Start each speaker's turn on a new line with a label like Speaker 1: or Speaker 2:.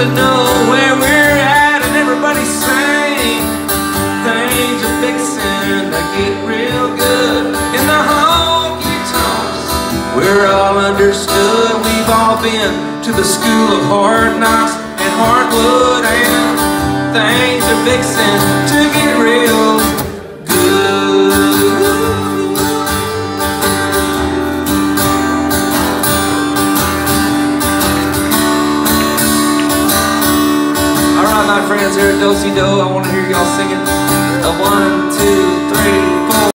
Speaker 1: to know where we're at, and everybody's saying things are fixing to get real good. In the honky tonks, we're all understood. We've all been to the school of hard knocks and hardwood, and things are fixing to get real good. All right, my friends here at Dosey Doe, I want to hear y'all singing a 1, 2, 3.